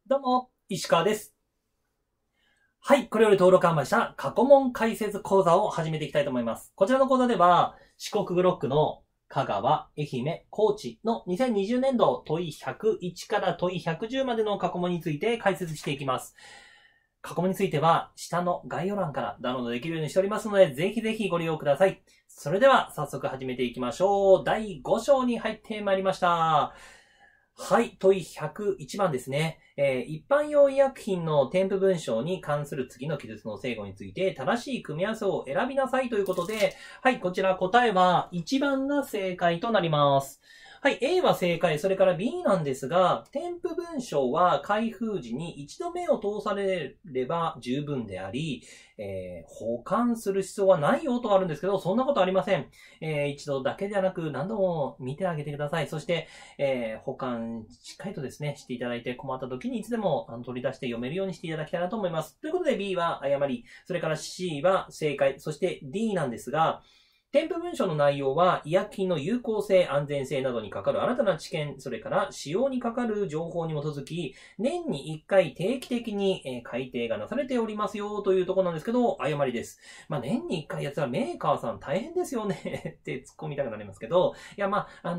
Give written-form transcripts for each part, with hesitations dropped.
どうも、石川です。はい、これより登録販売した過去問解説講座を始めていきたいと思います。こちらの講座では、四国ブロックの香川、愛媛、高知の2020年度問い101から問い110までの過去問について解説していきます。過去問については、下の概要欄からダウンロードできるようにしておりますので、ぜひぜひご利用ください。それでは、早速始めていきましょう。第5章に入ってまいりました。はい、問い101番ですね。一般用医薬品の添付文章に関する次の記述の正誤について正しい組み合わせを選びなさいということで、はい、こちら答えは1番が正解となります。はい、A は正解、それから B なんですが、添付文章は開封時に一度目を通されれば十分であり、保管する必要はないよとあるんですけど、そんなことありません。一度だけではなく何度も見てあげてください。そして、保管しっかりとですね、していただいて困った時にいつでも取り出して読めるようにしていただきたいなと思います。ということで B は誤り、それから C は正解、そして D なんですが、添付文書の内容は医薬品の有効性、安全性などに関わる新たな知見、それから使用に関わる情報に基づき、年に1回定期的に改定がなされておりますよというところなんですけど、誤りです。年に1回やったらメーカーさん大変ですよねって突っ込みたくなりますけど、いや、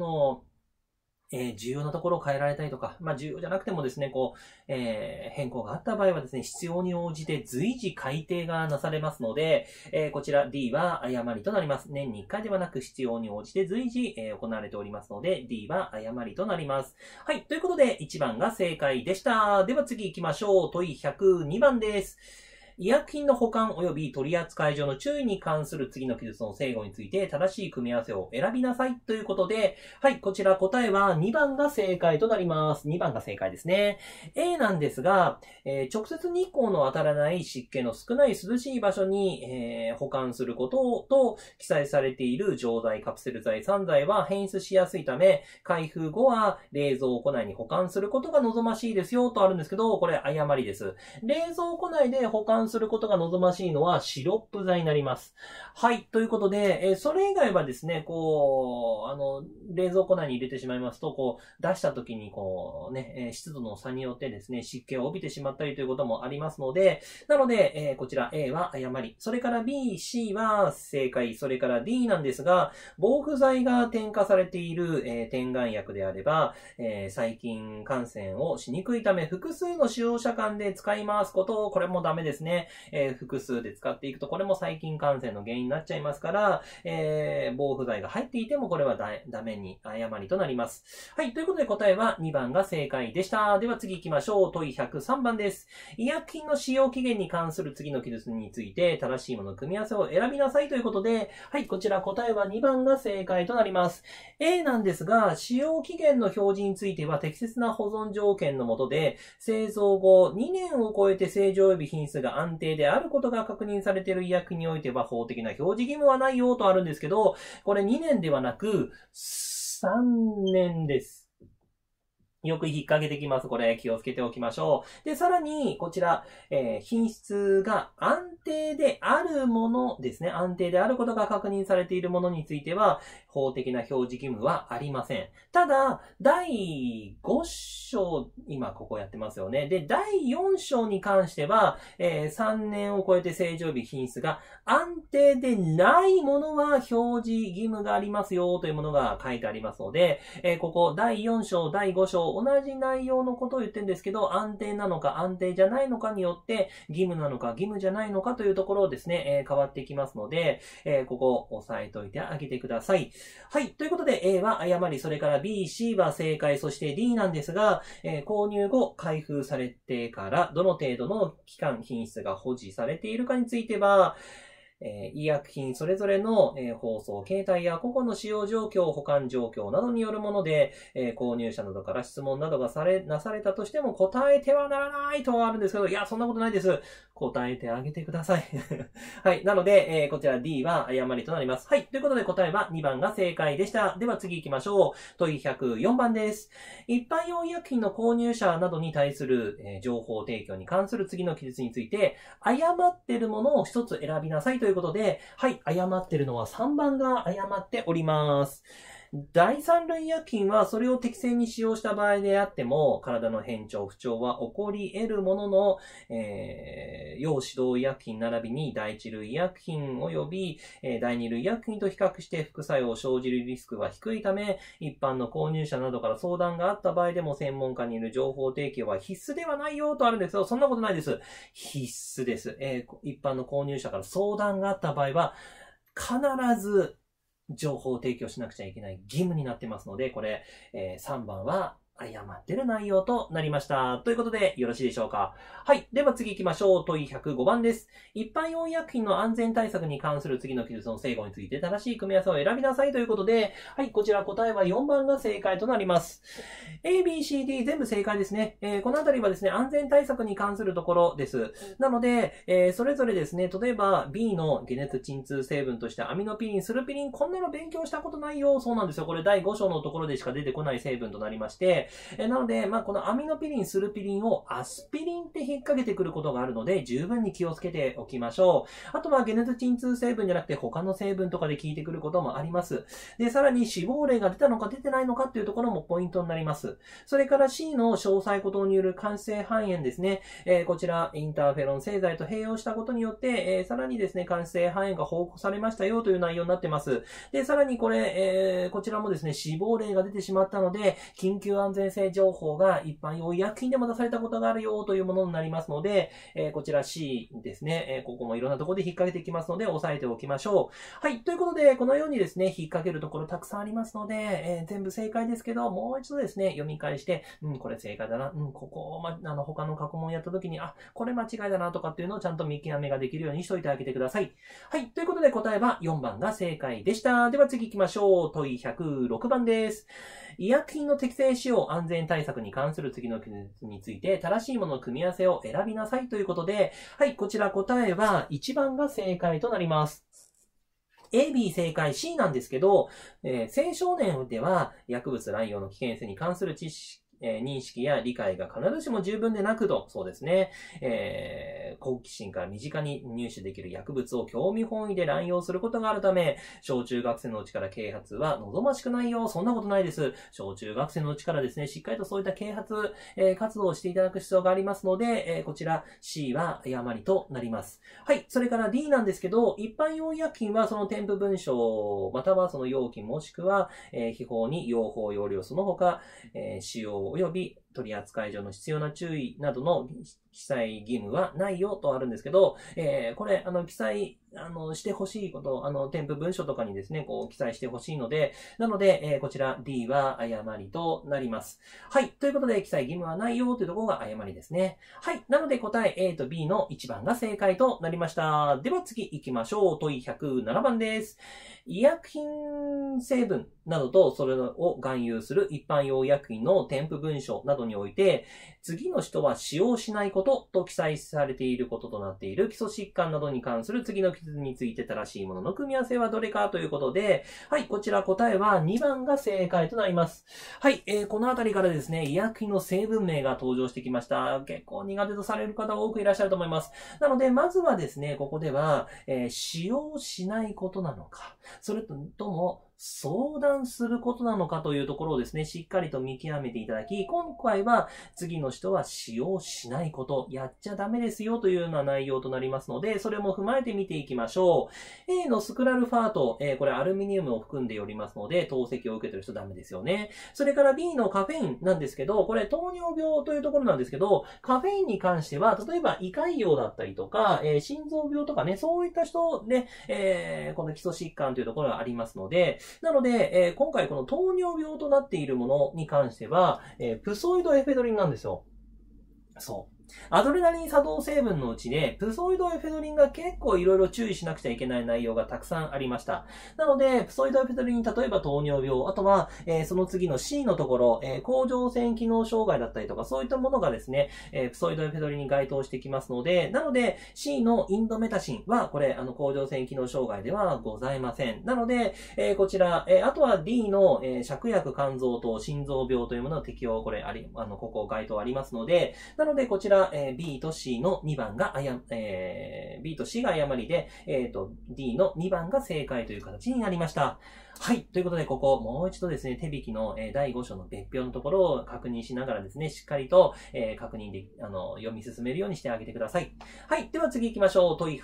重要なところを変えられたりとか、重要じゃなくてもですね、変更があった場合はですね、必要に応じて随時改定がなされますので、こちら D は誤りとなります。年に1回ではなく必要に応じて随時、行われておりますので、D は誤りとなります。はい。ということで、1番が正解でした。では次行きましょう。問い102番です。医薬品の保管及び取扱い上の注意に関する次の記述の正誤について正しい組み合わせを選びなさいということで、はい、こちら答えは2番が正解となります。2番が正解ですね。A なんですが、直接日光の当たらない湿気の少ない涼しい場所に、保管することと記載されている錠剤、カプセル剤、散剤は変質しやすいため、開封後は冷蔵庫内に保管することが望ましいですよとあるんですけど、これ誤りです。冷蔵庫内で保管することが望ましいのはシロップ剤になります。はい。ということで、それ以外はですね、冷蔵庫内に入れてしまいますと、出した時に湿度の差によってですね、湿気を帯びてしまったりということもありますので、なので、こちら A は誤り。それから B、C は正解。それから D なんですが、防腐剤が添加されている、点眼薬であれば、細菌感染をしにくいため、複数の使用者間で使い回すこと、これもダメですね。複数で使っていくと、これも細菌感染の原因になっちゃいますから、防腐剤が入っていても、これはダメに、誤りとなります。はい、ということで答えは2番が正解でした。では次行きましょう。問い103番です。医薬品の使用期限に関する次の記述について、正しいものの組み合わせを選びなさいということで、はい、こちら答えは2番が正解となります。A なんですが、使用期限の表示については適切な保存条件の下で、製造後2年を超えて正常及び品質が安定であることが確認されている医薬品においては法的な表示義務はないよとあるんですけど、これ2年ではなく3年です。よく引っ掛けてきます。これ気をつけておきましょう。で、さらに、こちら、品質が安定であるものですね。安定であることが確認されているものについては、法的な表示義務はありません。ただ、第5章、今ここやってますよね。で、第4章に関しては、3年を超えて正常日品質が安定でないものは表示義務がありますよというものが書いてありますので、ここ第4章、第5章、同じ内容のことを言ってるんですけど、安定なのか安定じゃないのかによって、義務なのか義務じゃないのかというところをですね、変わってきますので、ここ押さえておいてあげてください。はい。ということで A は誤り、それから B、C は正解、そして D なんですが、購入後開封されてからどの程度の期間品質が保持されているかについては、医薬品それぞれの、包装形態や個々の使用状況、保管状況などによるもので、購入者などから質問などがなされたとしても答えてはならないとはあるんですけど、いや、そんなことないです。答えてあげてください。はい。なので、こちら D は誤りとなります。はい。ということで答えは2番が正解でした。では次行きましょう。問い104番です。一般用医薬品の購入者などに対する、情報提供に関する次の記述について、誤っているものを一つ選びなさいということで、はい。誤っているのは3番が誤っております。 第三類医薬品はそれを適正に使用した場合であっても、体の変調、不調は起こり得るものの、要指導医薬品並びに第一類医薬品及び、第二類医薬品と比較して副作用を生じるリスクは低いため、一般の購入者などから相談があった場合でも専門家による情報提供は必須ではないよとあるんですけど、そんなことないです。必須です。一般の購入者から相談があった場合は、必ず情報を提供しなくちゃいけない義務になってますので、これ、3番は誤ってる内容となりました。ということで、よろしいでしょうか。はい。では次行きましょう。問い105番です。一般用医薬品の安全対策に関する次の記述の正誤について正しい組み合わせを選びなさいということで、はい。こちら答えは4番が正解となります。A, B, C, D 全部正解ですね。このあたりはですね、安全対策に関するところです。なので、それぞれですね、例えば B の解熱鎮痛成分としてアミノピリン、スルピリン、こんなの勉強したことないよ。そうなんですよ。これ第5章のところでしか出てこない成分となりまして、なので、このアミノピリン、スルピリンをアスピリンって引っ掛けてくることがあるので、十分に気をつけておきましょう。あとは、解熱鎮痛成分じゃなくて、他の成分とかで効いてくることもあります。で、さらに死亡例が出たのか出てないのかっていうところもポイントになります。それから C の詳細固糖による間質性肺炎ですね。こちら、インターフェロン製剤と併用したことによって、さらにですね、間質性肺炎が報告されましたよという内容になってます。で、さらにこれ、こちらもですね、死亡例が出てしまったので、緊急安全性情報が一般用医薬品でも出されたことがあるよというものになりますので、こちら C ですね、ここもいろんなところで引っ掛けていきますので、押さえておきましょう。はい。ということで、このようにですね、引っ掛けるところたくさんありますので、全部正解ですけど、もう一度ですね、読み返して、これ正解だな、ここ、他の過去問やった時に、これ間違いだなとかっていうのをちゃんと見極めができるようにしておいてあげてください。はい。ということで、答えは4番が正解でした。では次行きましょう。問い106番です。医薬品の適正使用安全対策に関する次の記述について正しいものの組み合わせを選びなさいということで、はい、こちら答えは1番が正解となります。A、B 正解 C なんですけど、青少年では薬物乱用の危険性に関する知識認識や理解が必ずしも十分でなくと、そうですね、好奇心から身近に入手できる薬物を興味本位で乱用することがあるため、小中学生のうちから啓発は望ましくないよ。そんなことないです。小中学生のうちからですね、しっかりとそういった啓発、活動をしていただく必要がありますので、こちら C は誤りとなります。はい。それから D なんですけど、一般用医薬品はその添付文書、またはその容器もしくは、秘宝に用法用量その他、使用及び取扱上の必要な注意などの記載義務はないよとあるんですけど、これ、記載、してほしいこと、添付文書とかにですね、記載してほしいので、なので、こちら D は誤りとなります。はい。ということで、記載義務はないよというところが誤りですね。はい。なので、答え A と B の1番が正解となりました。では次行きましょう。問い107番です。医薬品成分などとそれを含有する一般用医薬品の添付文書などにおいて、次の人は使用しないことと記載されていることとなっている基礎疾患などに関する次の記述について正しいものの組み合わせはどれかということで、はい、こちら答えは2番が正解となります。はい、このあたりからですね、医薬品の成分名が登場してきました。結構苦手とされる方多くいらっしゃると思います。なので、まずはですね、ここでは、使用しないことなのか、それとも、相談することなのかというところをですね、しっかりと見極めていただき、今回は次の人は使用しないこと、やっちゃダメですよというような内容となりますので、それも踏まえて見ていきましょう。A のスクラルファート、これアルミニウムを含んでおりますので、透析を受けてる人ダメですよね。それから B のカフェインなんですけど、これ糖尿病というところなんですけど、カフェインに関しては、例えば胃潰瘍だったりとか、心臓病とかね、そういった人で、この基礎疾患というところがありますので、なので、今回この糖尿病となっているものに関しては、プソイドエフェドリンなんですよ。そう。アドレナリン作動成分のうちで、プソイドエフェドリンが結構いろいろ注意しなくちゃいけない内容がたくさんありました。なので、プソイドエフェドリン、例えば糖尿病、あとは、その次の C のところ、甲状腺機能障害だったりとか、そういったものがですね、プソイドエフェドリンに該当してきますので、なので、C のインドメタシンは、これ、甲状腺機能障害ではございません。なので、こちら、あとは D の、芍薬肝臓と心臓病というものの適用、これ、ここ該当ありますので、なので、こちらら、B と C の2番がB と C が誤りで、D の2番が正解という形になりました。はい。ということで、ここ、もう一度ですね、手引きの第5章の別表のところを確認しながらですね、しっかりと確認で、読み進めるようにしてあげてください。はい。では次行きましょう。問い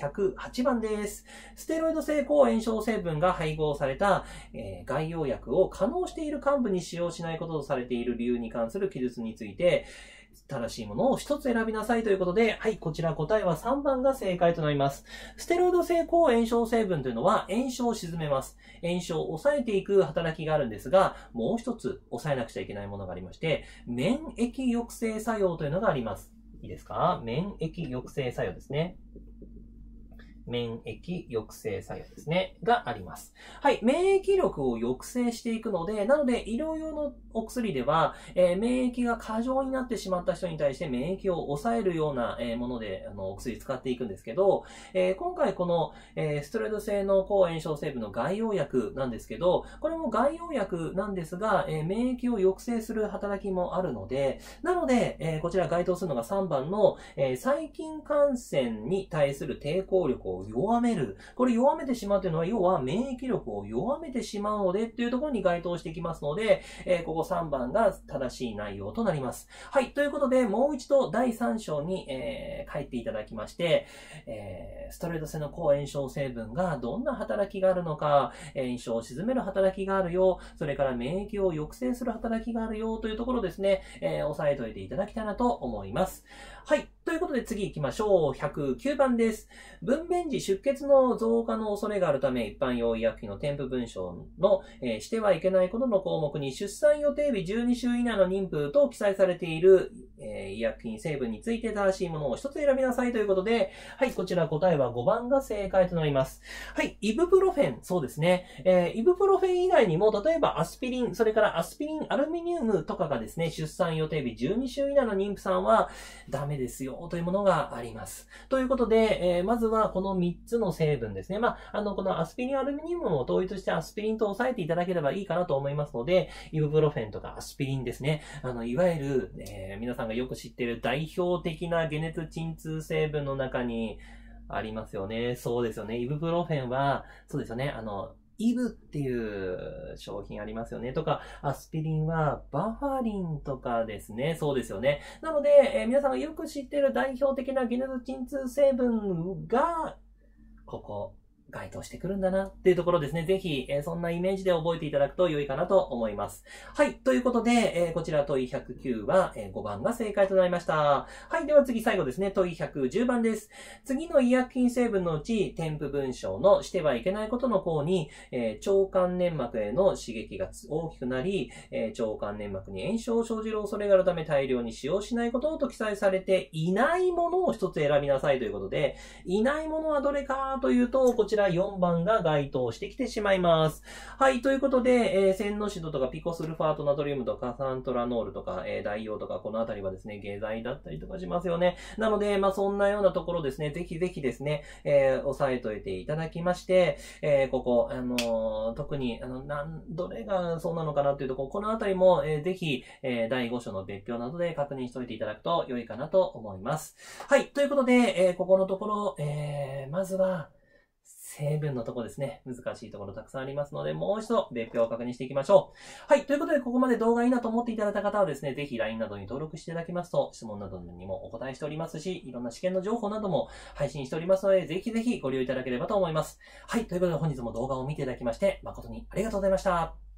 108番です。ステロイド性抗炎症成分が配合された、外用薬を可能している幹部に使用しないこととされている理由に関する記述について、正しいものを一つ選びなさいということで、はい、こちら答えは3番が正解となります。ステロイド性抗炎症成分というのは炎症を鎮めます。炎症を抑えていく働きがあるんですが、もう一つ抑えなくちゃいけないものがありまして、免疫抑制作用というのがあります。いいですか？免疫抑制作用ですね。免疫抑制作用ですね。があります。はい。免疫力を抑制していくので、なので、医療用のお薬では、免疫が過剰になってしまった人に対して免疫を抑えるようなもので、お薬使っていくんですけど、今回この、ステロイド性の抗炎症成分の外用薬なんですけど、これも外用薬なんですが、免疫を抑制する働きもあるので、なので、こちら該当するのが3番の、細菌感染に対する抵抗力を弱める。これ弱めてしまうというのは、要は免疫力を弱めてしまうのでっていうところに該当してきますので、ここ3番が正しい内容となります。はい。ということで、もう一度第3章に、書いていただきまして、ステロイド性の抗炎症成分がどんな働きがあるのか、炎症を鎮める働きがあるよ、それから免疫を抑制する働きがあるよというところですね、押さえておいていただきたいなと思います。はい。ということで次行きましょう。109番です。分娩時出血の増加の恐れがあるため、一般用医薬品の添付文章の、してはいけないことの項目に出産予定日12週以内の妊婦と記載されている、医薬品成分について正しいものを一つ選びなさいということで、はい、こちら答えは5番が正解となります。はい、イブプロフェン、そうですね。イブプロフェン以外にも、例えばアスピリン、それからアスピリンアルミニウムとかがですね、出産予定日12週以内の妊婦さんはダメですよというものがあります。ということで、まずはこの3つの成分ですね。このアスピリンアルミニウムを統一してアスピリンと押さえていただければいいかなと思いますので、イブプロフェンとかアスピリンですね。いわゆる、皆さんがよく知っている代表的な解熱鎮痛成分の中にありますよね。そうですよね。イブプロフェンは、そうですよね。イブっていう商品ありますよね。とか、アスピリンはバファリンとかですね。そうですよね。なので、皆さんがよく知っている代表的な解熱鎮痛成分が、ここ、該当してくるんだなっていうところですね。ぜひ、そんなイメージで覚えていただくと良いかなと思います。はい。ということで、こちら問い109は、5番が正解となりました。はい。では次最後ですね。問い110番です。次の医薬品成分のうち、添付文章のしてはいけないことの項に、腸間粘膜への刺激が大きくなり、腸間粘膜に炎症を生じる恐れがあるため大量に使用しないことと記載されていないものを一つ選びなさいということで、いないものはどれかというと、こちら4番が該当してきてしまいます。はい、ということで、センノシドとかピコスルファートナトリウムとかサントラノールとか、代用とかこのあたりはですね、下剤だったりとかしますよね。なので、そんなようなところですね、ぜひぜひですね、押さえといていただきまして、ここ、特に、どれがそうなのかなっていうところ、このあたりも、ぜひ、第5章の別表などで確認しておいていただくと良いかなと思います。はい、ということで、ここのところ、まずは、成分のところですね。難しいところたくさんありますので、もう一度別表を確認していきましょう。はい。ということで、ここまで動画いいなと思っていただいた方はですね、ぜひ LINE などに登録していただきますと、質問などにもお答えしておりますし、いろんな試験の情報なども配信しておりますので、ぜひぜひご利用いただければと思います。はい。ということで、本日も動画を見ていただきまして、誠にありがとうございました。